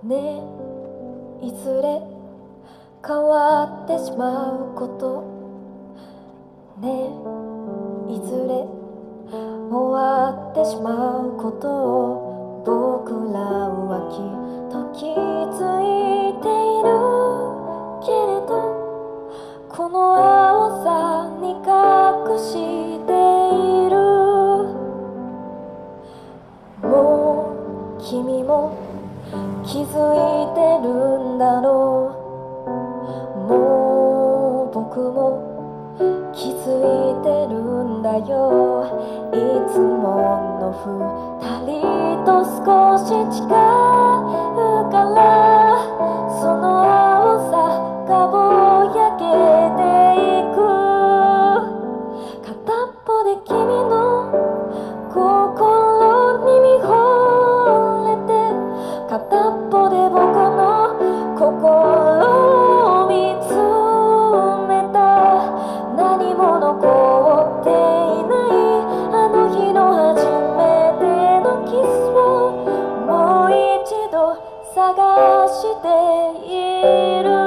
ねえ、いずれ変わってしまうことねえ、いずれ終わってしまうことを僕らはきっと気づいているけれど、この青さに隠している。もう君も気づいてるんだろう。もう僕も気づいてるんだよ。いつもの二人と少し違うから、その青さがぼやけていく。片っぽで君の心に見惚れて、片っぽで僕の心を見つめた。何も残っていないあの日の初めてのキスをもう一度探している。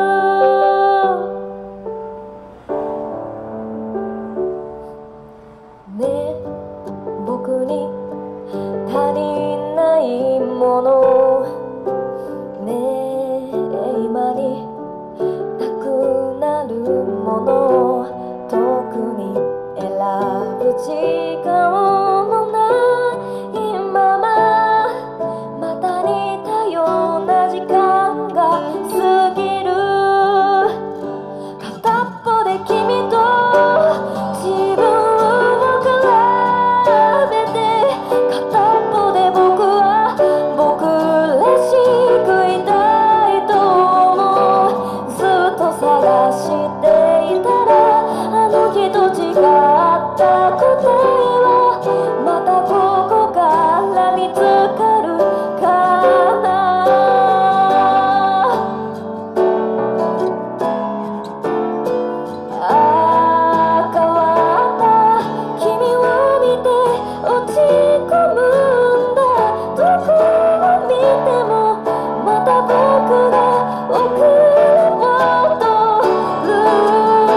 ねえ、僕に足りないものねえ、今になくなるもの、特に選ぶ時間もないまま、また似たような時間が過ぎる。片っぽで君と自分を比べて、片っぽで僕は僕らしくいたいと思う。ずっと探していたらあの日と違った答えはまたここから見つかるかな。変わった君を見て落ち込むんだ。どこを見てもまた僕が遅れ戻る。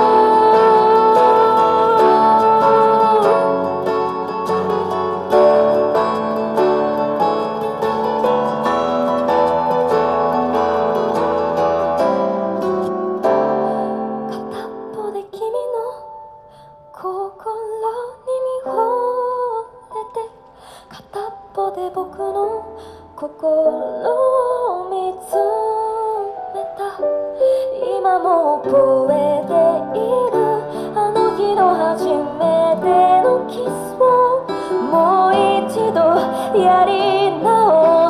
片っぽで君の心に見惚れて、片っぽで僕の心を見つめた。今も覚えているあの日の初めてのキスをもう一度やり直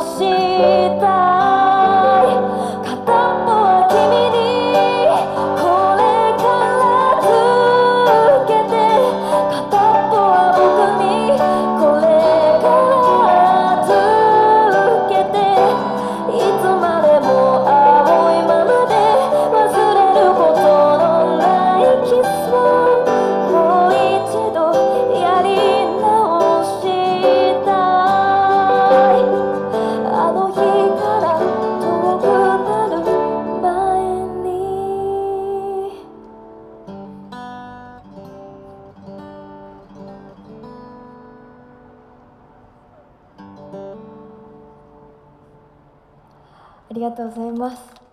したい。片っぽは君にこれからつけて、片っぽは僕にこれからつけて、いつまでも青いままで忘れることのないキスをもう一度やり直したい。あの日から遠くなる前に。ありがとうございます。